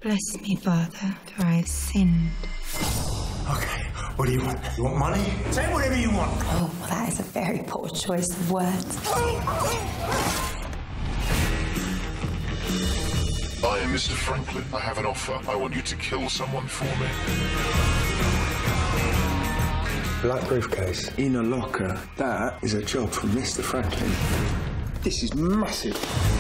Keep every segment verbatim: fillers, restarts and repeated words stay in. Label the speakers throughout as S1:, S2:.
S1: Bless me, Father, for I have sinned.
S2: Okay, what do you want? You want money? Say whatever you want.
S1: Oh, well, that is a very poor choice of words.
S3: I am Mister Franklin. I have an offer. I want you to kill someone for me.
S2: Black briefcase in a locker. That is a job for Mister Franklin. This is massive.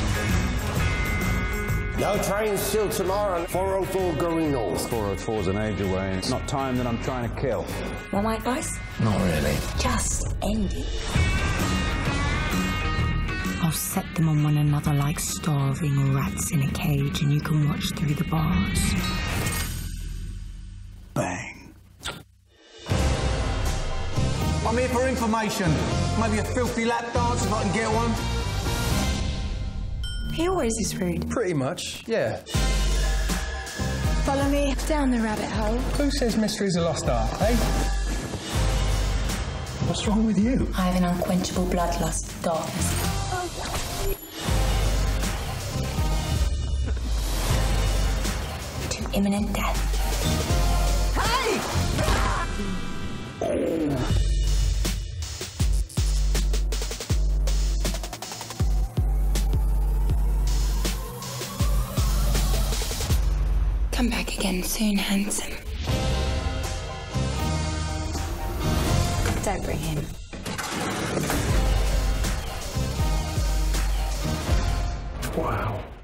S4: No trains till tomorrow. four oh four going north.
S5: four oh four's an age away, and it's not time that I'm trying to kill.
S1: Want my advice?
S4: Not really.
S1: Just end it. I'll set them on one another like starving rats in a cage, and you can watch through the bars.
S2: Bang.
S6: I'm here for information. Maybe a filthy lap dance if I can get one.
S1: He always is rude.
S6: Pretty much, yeah.
S1: Follow me down the rabbit hole.
S6: Who says mystery's a lost art, eh?
S2: What's wrong with you?
S1: I have an unquenchable bloodlust for darkness. To imminent death.
S6: Hey!
S1: Come back again soon, handsome. Don't bring him.
S2: Wow.